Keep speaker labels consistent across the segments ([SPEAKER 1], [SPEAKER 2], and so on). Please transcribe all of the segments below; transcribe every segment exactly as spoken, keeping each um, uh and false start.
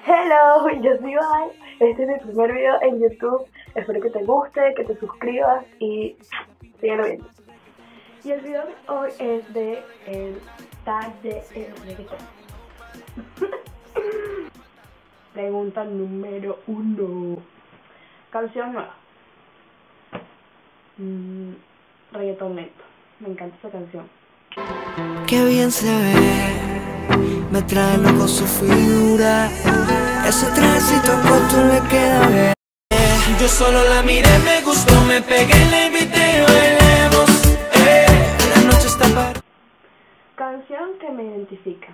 [SPEAKER 1] Hello, yo soy Val. Este es mi primer video en YouTube. Espero que te guste, que te suscribas y síguelo viendo. Y el video de hoy es de el tag de el reggaetón. Pregunta número uno. Canción nueva. Mm, reggaetón lento. Me encanta esa canción.
[SPEAKER 2] Qué bien se ve, me trae loco su figura. Ese trajecito corto le queda bien. Yo solo la miré, me gustó, me pegué, la invité, bailemos. Eh, la noche está para...
[SPEAKER 1] Canción que me identifica.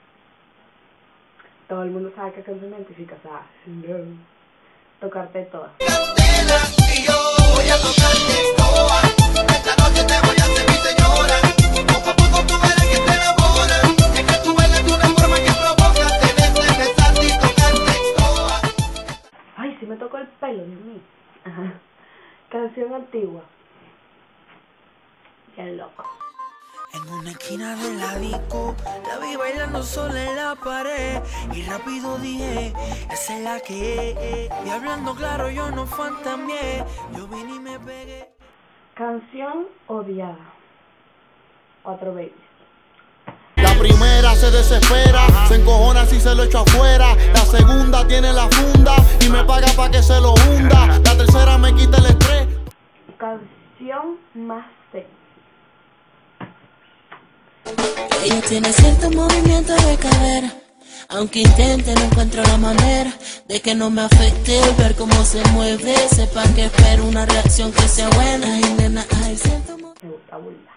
[SPEAKER 1] Todo el mundo sabe qué canción me identifica, o sea, hello. Tocarte toda.
[SPEAKER 3] Y yo voy a tocarte toda. Esta noche te voy a hacer mi señora. Poco a poco tú verás que te enamoras. Es que tú bailas de una forma que provoca tenerte, besarte y tocarte toda.
[SPEAKER 1] Ay, sí me tocó el pelo, Dios mío. Ajá. Canción antigua. Bien loco.
[SPEAKER 2] En una esquina de la disco, la vi bailando sola en la pared. Y rápido dije, esa es la que es. Y hablando claro, yo no fantameé. Yo vine y me pegué.
[SPEAKER 1] Canción odiada. Cuatro babies.
[SPEAKER 4] La primera se desespera, se encojona si se lo echo afuera. La segunda tiene la funda y me paga pa' que se lo hunda. La tercera me quita el estrés.
[SPEAKER 1] Canción más sexy.
[SPEAKER 5] Ella tiene cierto movimiento de cadera. Aunque intente, no encuentro la manera de que no me afecte ver cómo se mueve. Sepa que espero una reacción que sea buena. Ay, nena, ay, siento...
[SPEAKER 1] Me gusta burla.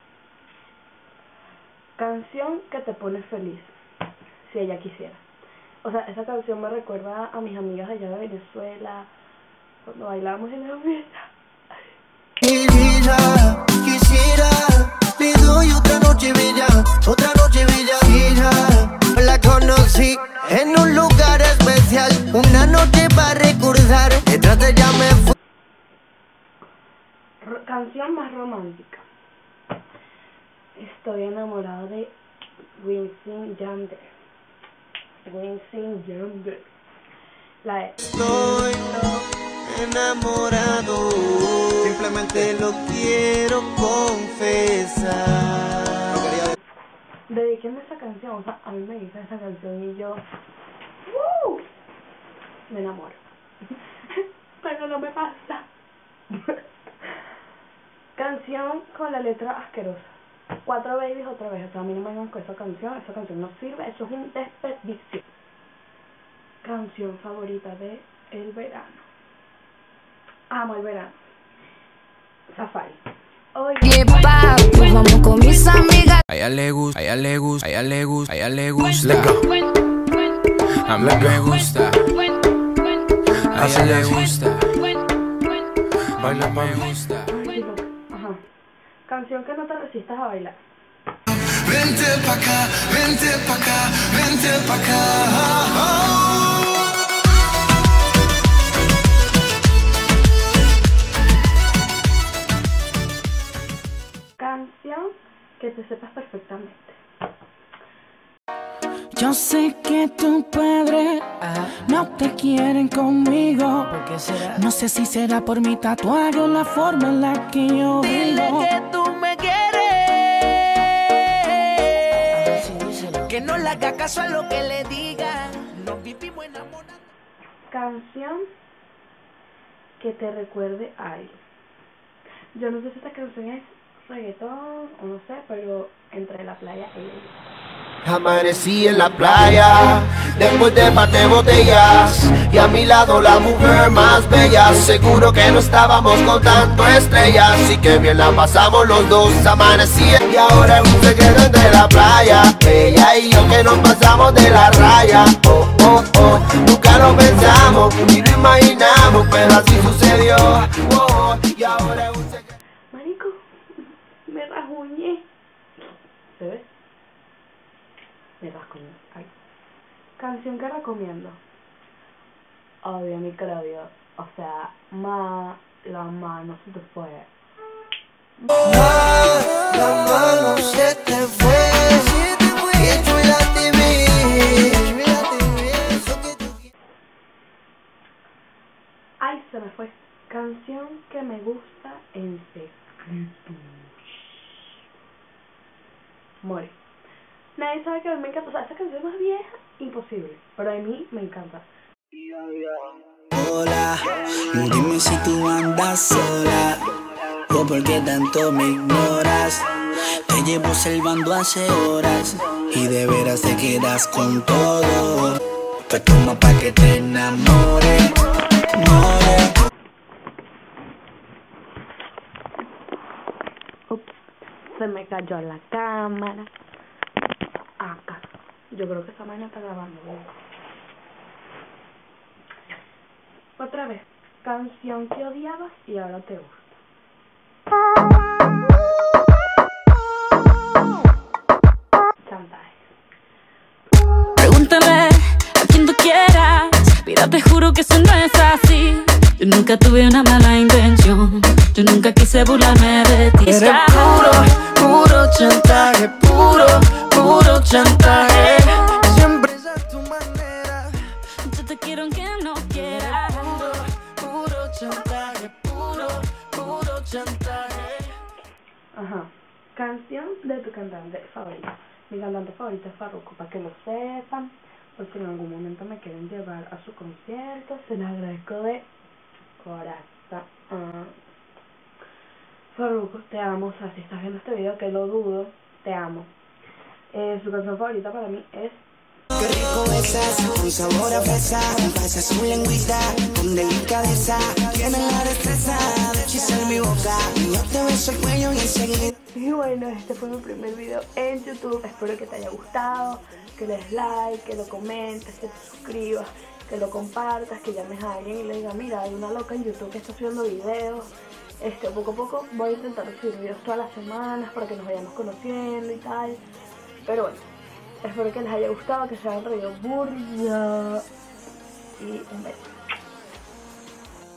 [SPEAKER 1] Canción que te pone feliz, si ella quisiera. O sea, esa canción me recuerda a mis amigas allá de Venezuela, cuando bailábamos en la fiesta.
[SPEAKER 3] Quisiera, quisiera, le doy otra noche bella, otra noche bella. Mira, la conocí en un lugar especial, una noche para recordar, detrás de ella me fui.
[SPEAKER 1] R- canción más romántica. Estoy enamorado de Wisin Yandel. Wisin Yandel. La de...
[SPEAKER 3] Estoy enamorado, simplemente lo quiero confesar.
[SPEAKER 1] Dedíquenme esa canción, o sea, a mí me dice esa canción y yo... ¡Uh! Me enamoro. Pero no me pasa. Canción con la letra asquerosa. Cuatro babies otra vez, o sea, a mí no me vengan con esa canción, esa canción no sirve, eso es un desperdicio. Canción favorita de el verano. Amo el verano. Safari. Hoy
[SPEAKER 6] Pues vamos con mis amigas.
[SPEAKER 2] A ella le gusta, a ella le gusta, a ella le gusta, a ella le gusta. A mí me gusta, a ella le gusta. Baila pa' me gusta.
[SPEAKER 1] Ajá. Canción que no te resistas a bailar.
[SPEAKER 3] Vente pa' acá, vente pa' acá, vente pa' acá.
[SPEAKER 1] Canción que te sepas perfectamente.
[SPEAKER 6] Yo sé que tus padres no te quieren conmigo. No sé si será por mi tatuaje o la forma en la que yo
[SPEAKER 5] Dile
[SPEAKER 6] vivo.
[SPEAKER 5] que tú me quieres, que no le haga caso a lo que le diga. Nos vivimos enamorados.
[SPEAKER 1] Canción que te recuerde a alguien. Yo no sé si esta canción es reggaetón o no sé, pero entre la playa y ella.
[SPEAKER 3] Amanecí en la playa, después de par de botellas, y a mi lado la mujer más bella. Seguro que no estábamos contando estrellas, y que bien la pasamos los dos. Amanecí y ahora es un secreto entre la playa, ella y yo que nos pasamos de la raya. Oh, oh, oh, nunca lo pensamos, ni lo imaginamos, pero así sucedió. Oh, oh, y ahora es un secreto.
[SPEAKER 1] Marico, me rasguñé. ¿Se ve? Me rasguñé. Ay. Canción que recomiendo. Obvio, mi crowdio. O sea, ma, la mano se te fue.
[SPEAKER 3] Ah, la mano se te fue, y tú la te vi, eso que tú
[SPEAKER 1] que me gusta en secreto. More. Nadie sabe que a mí me encanta. O sea, esa canción más vieja, imposible. Pero a mí me encanta.
[SPEAKER 2] Hola, dime si tú andas sola o por qué tanto me ignoras. Te llevo observando hace horas y de veras te quedas con todo. Pues toma pa' que te enamore, more.
[SPEAKER 1] Ups, se me cayó la cámara. Acá. Yo creo que esa vaina está grabando. Otra vez. Canción que odiabas y ahora te gusta. Chantaje.
[SPEAKER 7] Pregúntame a quien tú quieras, mira, te juro que eso no es así. Yo nunca tuve una mala intención, yo nunca quise burlarme de ti.
[SPEAKER 2] Eres puro, puro chantaje, puro, puro chantaje. Siempre es a tu manera.
[SPEAKER 7] Yo te quiero aunque no quieras.
[SPEAKER 2] Puro, puro chantaje, puro, puro chantaje.
[SPEAKER 1] Ajá. Canción de tu cantante favorita. Mi cantante favorito es Farruko, para que lo sepan, por si en algún momento me quieren llevar a su concierto, se los agradezco de corazón. Uh, Farruko, te amo. O sea, si estás viendo este video, que lo dudo, te amo. Eh, su canción favorita para mí es
[SPEAKER 2] Qué rico besas, con sabor a fresa. Pasa su lengüita, con delicadeza. Tienes la destreza de hechizar mi boca. Yo te beso el cuello y enseguida.
[SPEAKER 1] Y bueno, este fue mi primer video en YouTube. Espero que te haya gustado, que le des like, que lo comentes, que te suscribas, que lo compartas, que llames a alguien y le digas, mira, hay una loca en YouTube que está subiendo videos. Este, poco a poco voy a intentar subir videos todas las semanas para que nos vayamos conociendo y tal. Pero bueno, espero que les haya gustado, que se hayan reído burda. Y un beso.